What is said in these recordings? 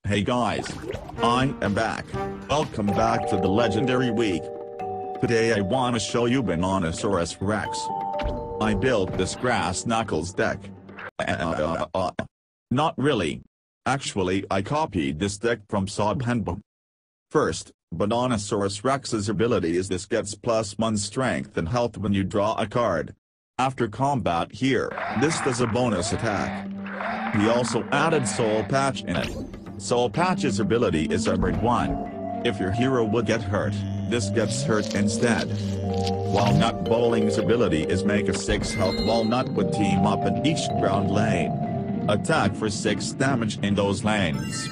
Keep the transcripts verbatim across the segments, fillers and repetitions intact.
Hey guys, I am back. Welcome back to the Legendary Week. Today I wanna show you Bananasaurus Rex. I built this grass knuckles deck. Uh, uh, not really. Actually I copied this deck from Sobhan Bihan. First, Bananasaurus Rex's ability is this gets plus one strength and health when you draw a card. After combat here, this does a bonus attack. He also added Soul Patch in it. Soul Patch's ability is armored one. If your hero would get hurt, this gets hurt instead. Walnut Bowling's ability is make a six health Walnut would team up in each ground lane. Attack for six damage in those lanes.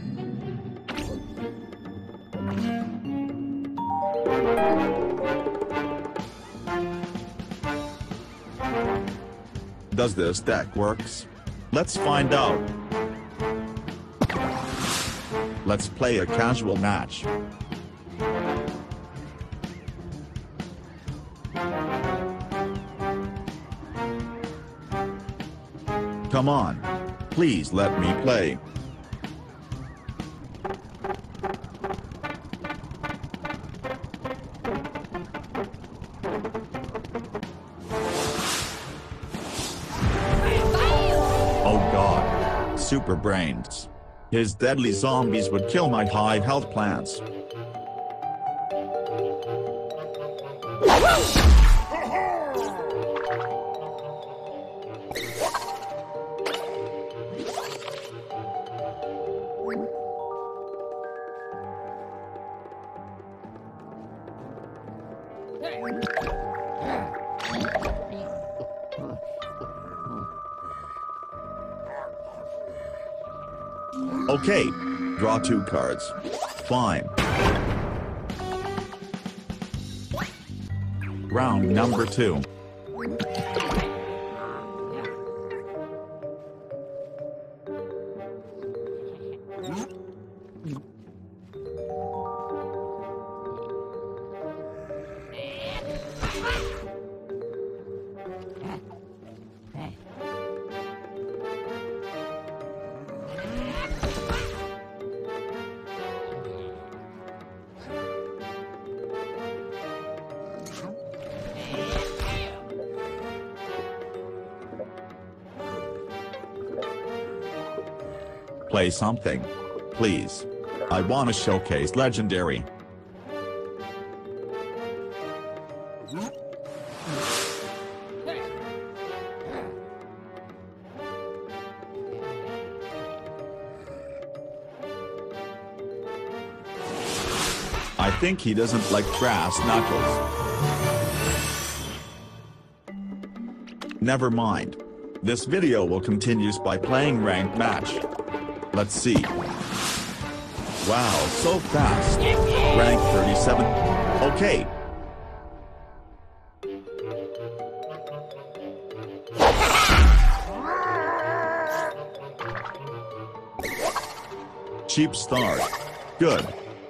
Does this deck works? Let's find out. Let's play a casual match. Come on. Please let me play. Oh god. Super Brainz. His deadly zombies would kill my high health plants. Okay, draw two cards. Fine. Round number two. Play something. Please. I wanna showcase Legendary. I think he doesn't like brass knuckles. Never mind. This video will continue by playing ranked match. Let's see. Wow, so fast. Rank thirty-seven. Okay. Cheap start. Good.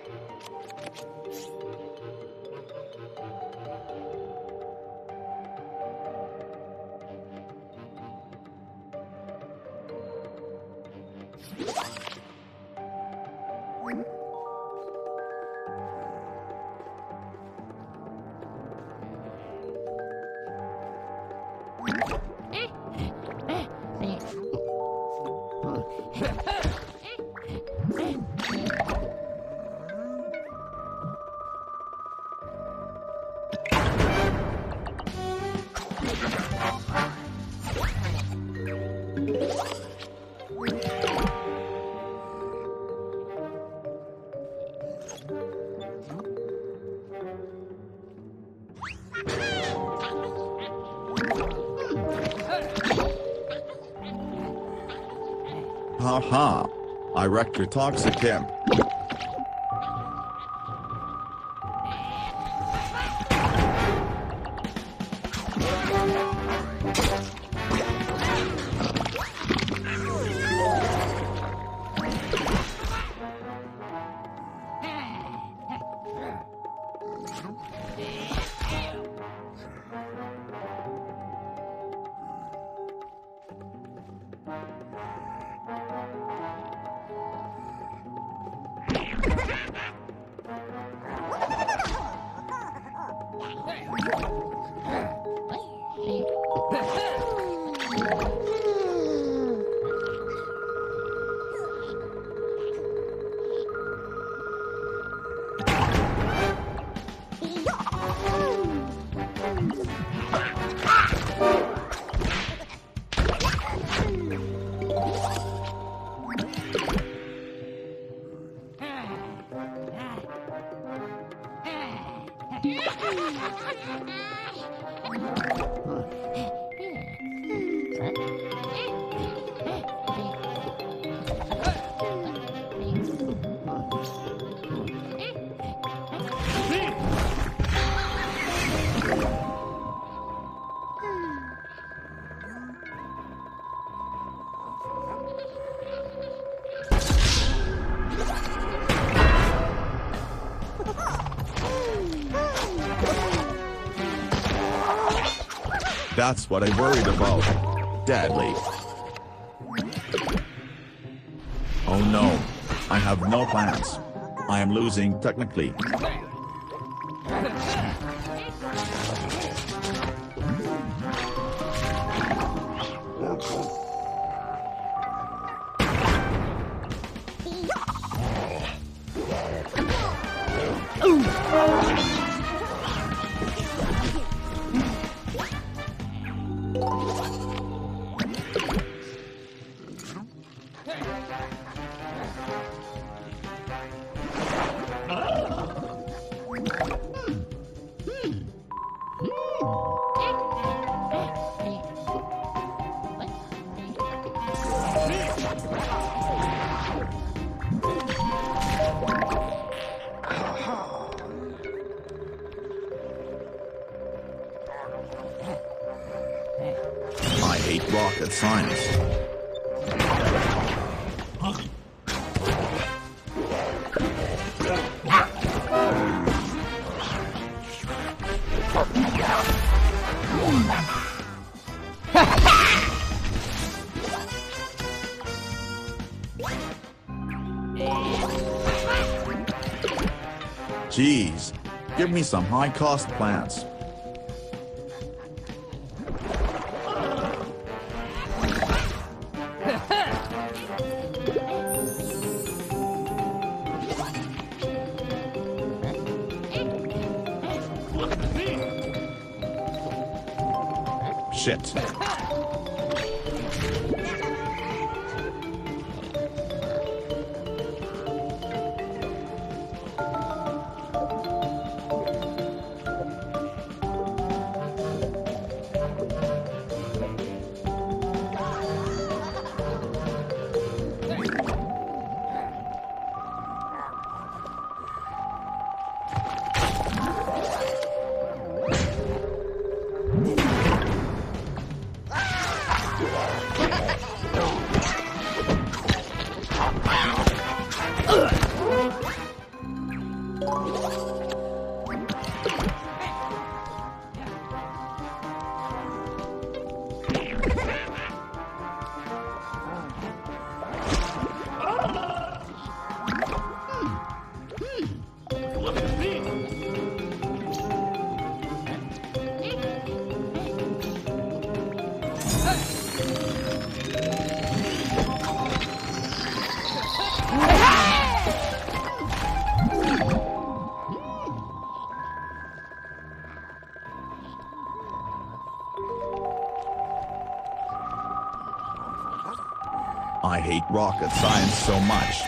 Haha. I wrecked your toxic imp. That's what I worried about. Deadly. Oh no. I have no plans. I am losing technically. I hate rocket science. Jeez, give me some high-cost plants. Shit. I hate rocket science so much.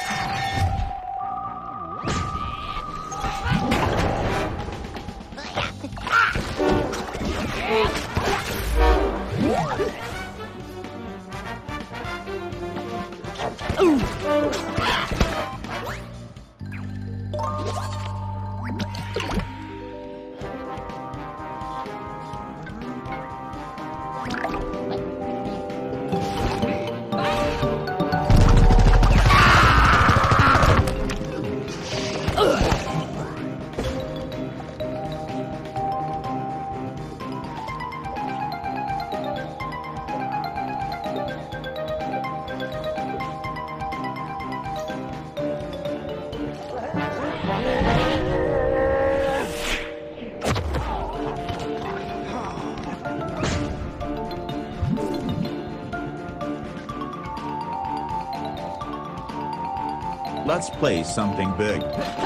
Let's play something big.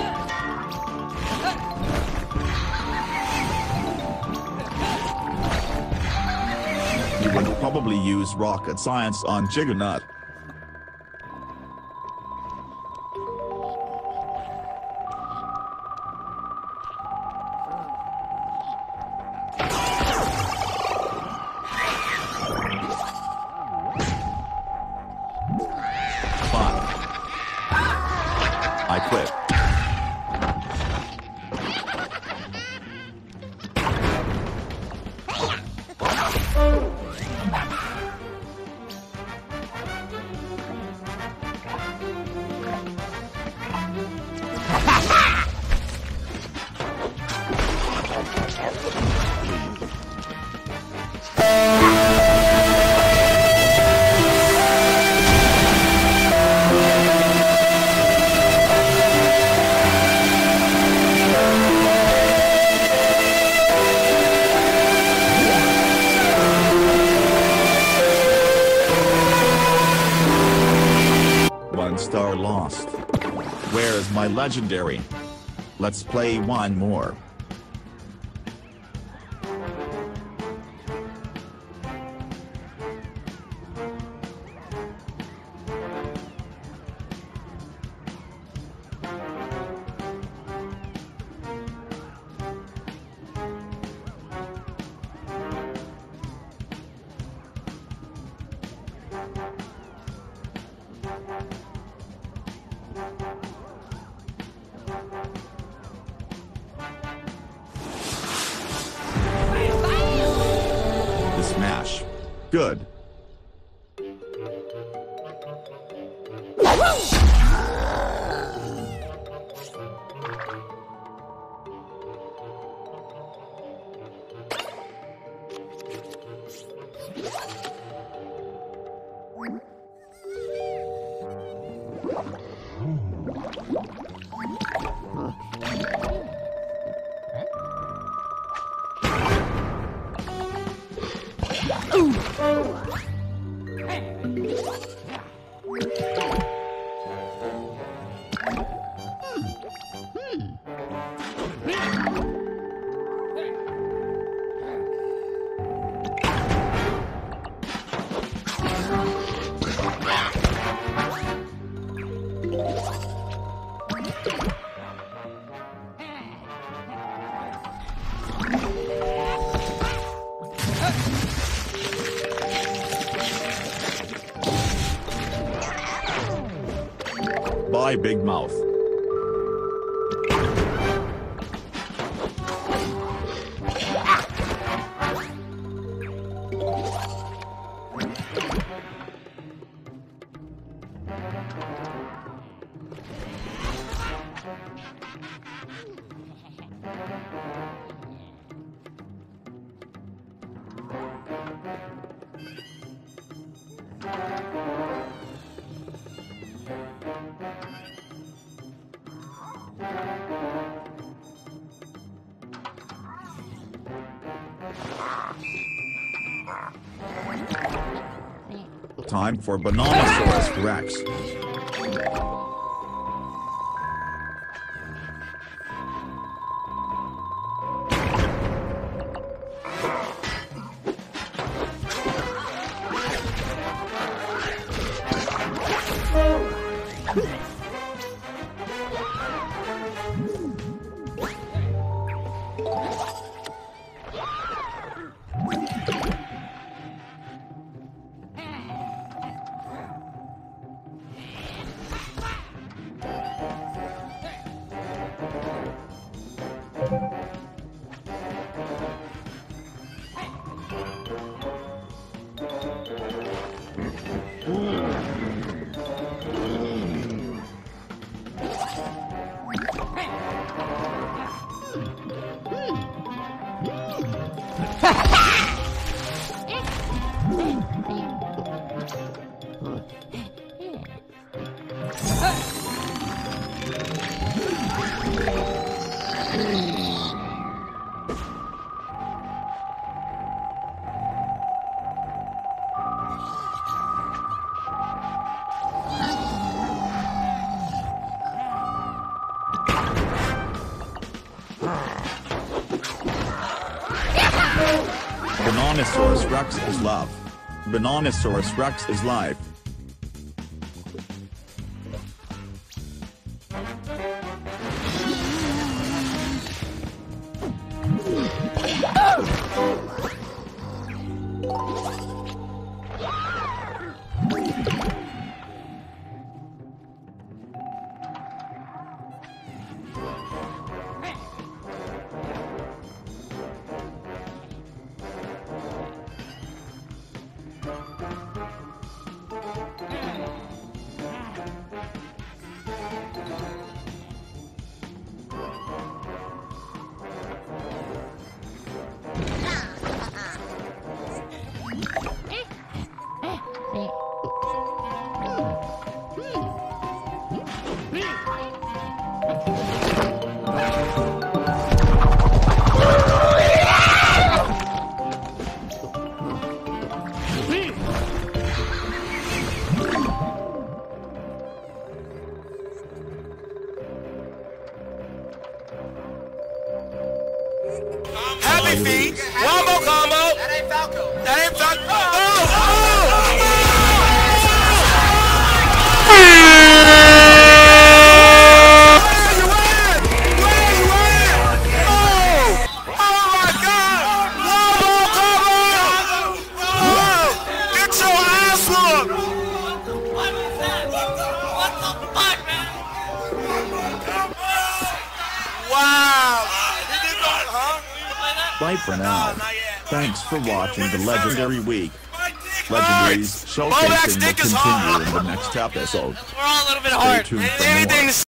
You would probably use rocket science on Juggernaut. I quit. One star lost. Where is my legendary? Let's play one more. Smash. Good. Bye, Big Mouth. Time for Bananasaurus Rex. Bananasaurus Rex is love. Bananasaurus Rex is life. I ain't feed. lose. Wombo combo. That ain't Falco. That ain't Falco. Oh, oh, oh. Bye for now. Thanks for watching the Legendary Week. Legendaries showcasing will continue in the next episode. We're all a little bit Stay hard. tuned for Anything more. to